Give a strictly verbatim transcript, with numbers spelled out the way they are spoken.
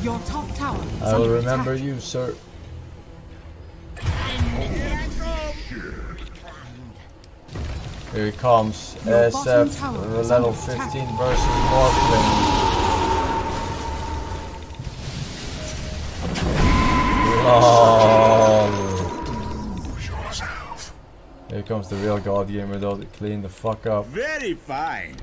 Your top tower is I will under remember attack. you, sir. Here he comes. Your S bottom F tower is level under attack. fifteen versus Morphling. Oh. Here comes the real god gamer though, to clean the fuck up. Very fine.